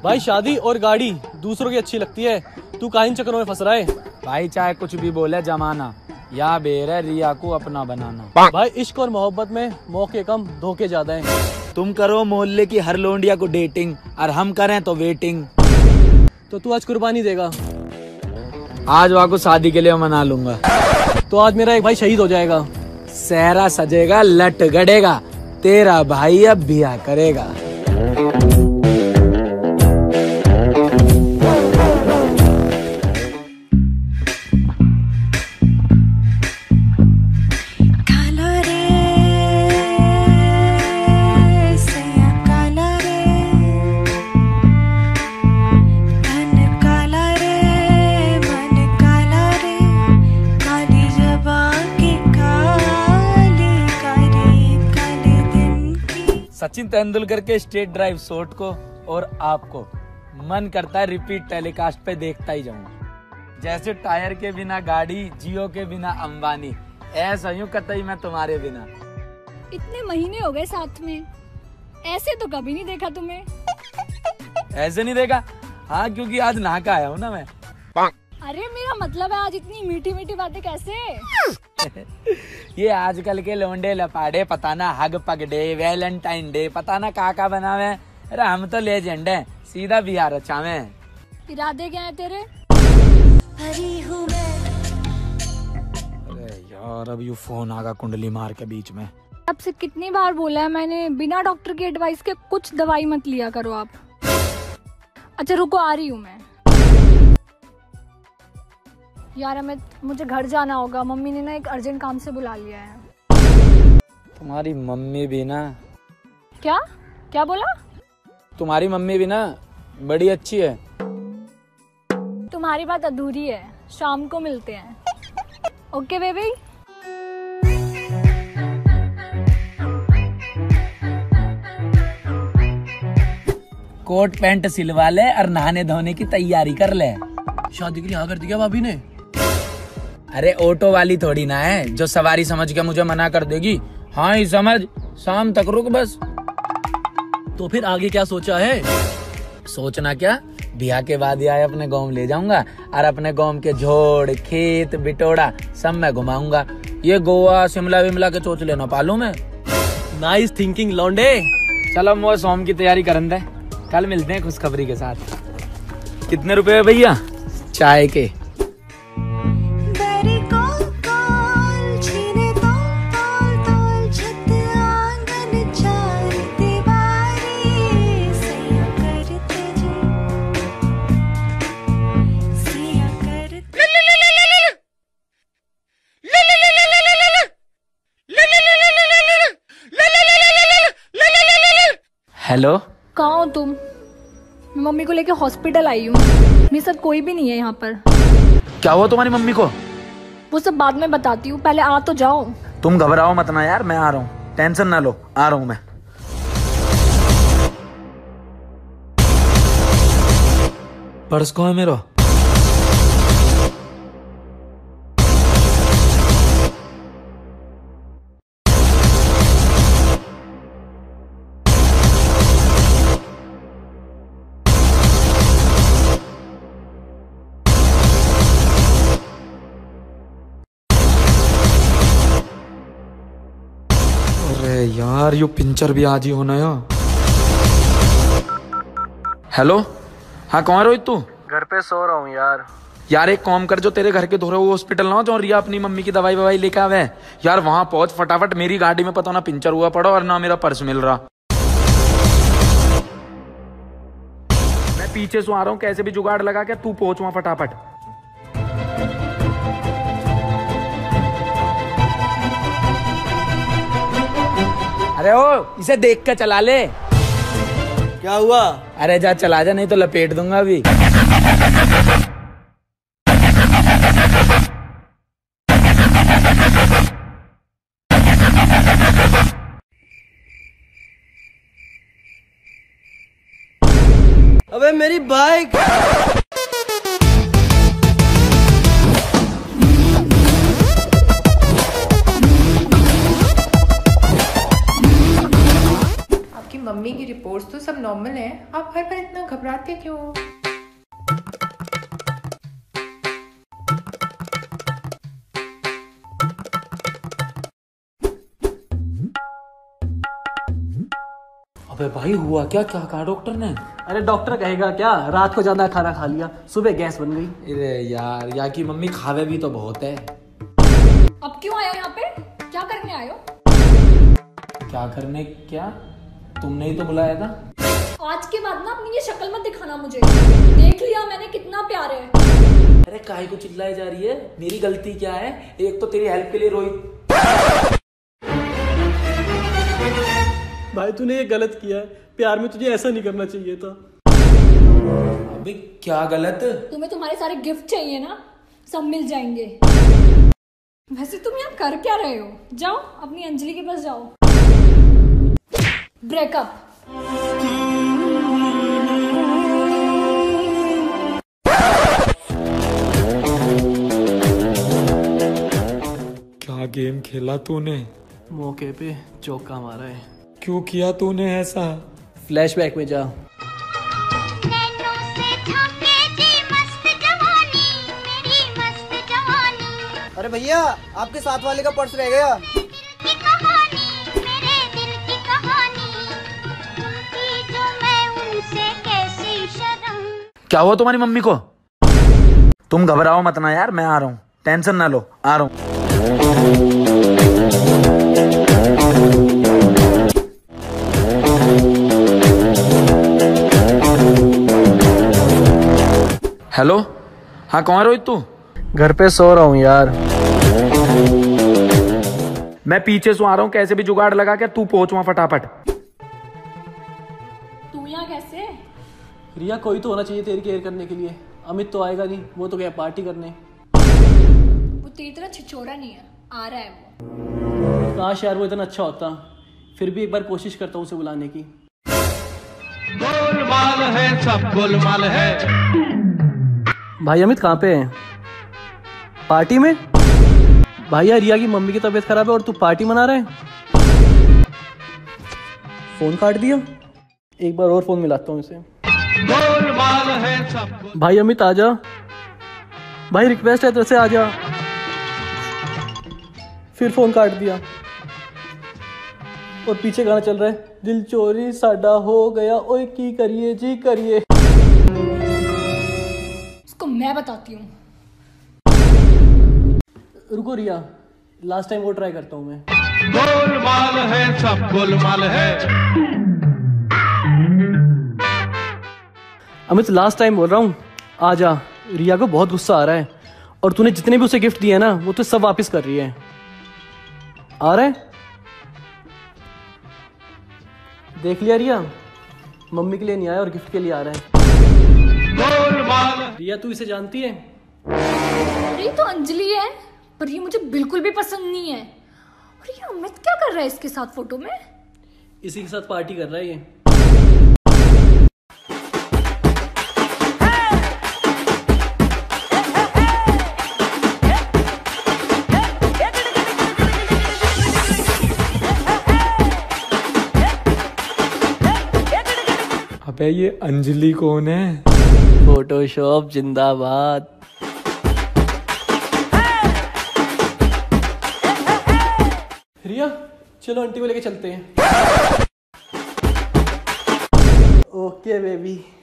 भाई शादी और गाड़ी दूसरों की अच्छी लगती है, तू काहे इन चक्करों में फंस रहा है? भाई चाहे कुछ भी बोले जमाना, या बेर है रिया को अपना बनाना। भाई इश्क और मोहब्बत में मौके कम धोखे ज्यादा हैं। तुम करो मोहल्ले की हर लोंडिया को डेटिंग और हम करें तो वेटिंग। तो तू आज कुर्बानी देगा? आज वहाँ को शादी के लिए मना लूंगा। तो आज मेरा एक भाई शहीद हो जाएगा। सहरा सजेगा लट गड़ेगा, तेरा भाई अब बिया करेगा। सचिन तेंदुलकर के स्टेट ड्राइव शॉट को और आपको मन करता है रिपीट टेलीकास्ट पे देखता ही जाऊंगा। जैसे टायर के बिना गाड़ी, जियो के बिना अंबानी, ऐसा यूं कतई मैं तुम्हारे बिना। इतने महीने हो गए साथ में, ऐसे तो कभी नहीं देखा तुम्हें। ऐसे नहीं देखा? हाँ, क्योंकि आज नहा के आया हूँ ना मैं। अरे मेरा मतलब है आज इतनी मीठी मीठी बातें कैसे? ये आजकल के लोंडे लपाड़े पता ना हग पग डे, वैलेंटाइन डे, पता ना का बनावे। अरे हम तो लेजेंड हैं, सीधा बिहार अच्छा में। इरादे क्या है तेरे? अरे यार अब यू फोन आगा कुंडली मार के बीच में। आपसे कितनी बार बोला है मैंने, बिना डॉक्टर की एडवाइस के कुछ दवाई मत लिया करो आप। अच्छा रुको, आ रही हूँ मैं। यार हमें मुझे घर जाना होगा, मम्मी ने ना एक अर्जेंट काम से बुला लिया है। तुम्हारी मम्मी भी ना। क्या क्या बोला? तुम्हारी मम्मी भी ना बड़ी अच्छी है। तुम्हारी बात अधूरी है, शाम को मिलते हैं। Okay baby. कोट पैंट सिलवा ले और नहाने धोने की तैयारी कर ले। शादी के लिए हाँ कर दी क्या भाभी ने? अरे ऑटो वाली थोड़ी ना है जो सवारी समझ के मुझे मना कर देगी। हाँ ही समझ, शाम तक रुक बस। तो फिर आगे क्या सोचा है? सोचना क्या, ब्याह के बाद यार अपने गांव ले जाऊंगा और अपने गांव के झोड़, खेत, बिटोड़ा सब मैं घुमाऊंगा। ये गोवा, शिमला विमला के चोच लेना पालू मैं। नाइस थिंकिंग लौंडे। चलो मोह सोम की तैयारी करन दे, कल मिलते हैं खुशखबरी के साथ। कितने रुपए है भैया चाय के? हेलो, कहाँ हो तुम? मैं मम्मी को लेके हॉस्पिटल आई हूँ, मेरे साथ कोई भी नहीं है यहाँ पर। क्या हुआ तुम्हारी मम्मी को? वो सब बाद में बताती हूँ, पहले आ तो जाओ। तुम घबराओ मत ना यार, मैं आ रहा हूँ, टेंशन ना लो, आ रहा हूँ मैं। पर्स कहाँ है मेरा? अरे यार यू पिंचर भी आज ही होना यार। हेलो, हाँ कौन रोहित तू? घर पे सो रहा हूँ यार। यार एक काम कर, जो तेरे घर के धोरे वो हॉस्पिटल ना हो जो रिया अपनी मम्मी की दवाई ववाई लेके आवे यार, वहां पहुंच फटाफट। मेरी गाड़ी में पता ना पिंचर हुआ पड़ा और ना मेरा पर्स मिल रहा। मैं पीछे से आ रहा हूँ, कैसे भी जुगाड़ लगा के तू पहुंच वहां फटाफट। अरे ओ, इसे देख के चला ले। क्या हुआ? अरे जा चला जा, नहीं तो लपेट दूंगा अभी। अबे मेरी बाइक। मम्मी की रिपोर्ट्स तो सब नॉर्मल हैं, आप हर बार इतना घबराते क्यों हो? अबे भाई हुआ क्या? क्या कहा डॉक्टर ने? अरे डॉक्टर कहेगा क्या, रात को ज्यादा खाना खा लिया, सुबह गैस बन गई। अरे यार, यहाँ की मम्मी खावे भी तो बहुत है। अब क्यों आए हो यहाँ पे? क्या करने आए हो? क्या करने? क्या तुमने ही तो बुलाया था। आज के बाद ना अपनी ये शक्ल मत दिखाना मुझे। देख लिया मैंने कितना प्यार है। अरे काहे को चिल्लाई जा रही है? मेरी गलती क्या है? एक तो तेरी हेल्प के लिए रोई। भाई तूने ये गलत किया है, प्यार में तुझे ऐसा नहीं करना चाहिए था। अबे क्या गलत? तुम्हें तुम्हारे सारे गिफ्ट चाहिए ना, सब मिल जाएंगे। वैसे तुम यहाँ कर क्या रहे हो? जाओ अपनी अंजलि के पास जाओ। ब्रेकअप। क्या गेम खेला तूने? मौके पे चौका मारा है। क्यों किया तूने ऐसा? फ्लैशबैक में जा। अरे भैया, आपके साथ वाले का पर्स रह गया। क्या हुआ तुम्हारी मम्मी को? तुम घबराओ मत ना यार, मैं आ रहा हूँ, टेंशन ना लो, आ रहा हूँ। हेलो, हाँ कौन है रोहित तू? घर पे सो रहा हूँ यार। मैं पीछे से आ रहा हूँ, कैसे भी जुगाड़ लगा के तू पहुंच वहां फटाफट। तू यहाँ कैसे? रिया कोई तो होना चाहिए तेरी केयर करने के लिए। अमित तो आएगा नहीं, वो तो गया पार्टी करने। वो तेरी तरह छिछोरा नहीं है, आ रहा है वो। काश यार वो इतना अच्छा होता, फिर भी एक बार कोशिश करता हूँ उसे बुलाने की। गोलमाल है, सब गोलमाल है। भाई अमित कहाँ पे है? पार्टी में? भाई यार रिया की मम्मी की तबीयत खराब है और तू पार्टी मना रहा है? फोन काट दिया, एक बार और फोन मिलाता हूँ इसे। गोलमाल है सब। भाई अमित आजा, भाई रिक्वेस्ट है तेरे से आजा। फिर फोन काट दिया और पीछे गाना चल रहा है, दिल चोरी साडा हो गया, ओए की करिए जी करिए। उसको मैं बताती हूँ। रुको रिया, लास्ट टाइम वो ट्राई करता हूँ मैं। गोलमाल है, सब गोलमाल है। अमित लास्ट टाइम बोल रहा हूँ, आजा। रिया को बहुत गुस्सा आ रहा है और तूने जितने भी उसे गिफ्ट दिए ना वो तो सब वापस कर रही है। आ रहा है? देख लिया रिया, मम्मी के लिए नहीं आया और गिफ्ट के लिए आ रहा है। गोलमाल। रिया तू इसे जानती है? अरे तो अंजलि है, पर ये मुझे बिल्कुल भी पसंद नहीं है। और ये अमित क्या कर रहा है इसके साथ फोटो में? इसी के साथ पार्टी कर रहा है ये। अबे ये अंजलि कौन है? फोटोशॉप जिंदाबाद। रिया चलो आंटी को लेके चलते हैं। Okay baby.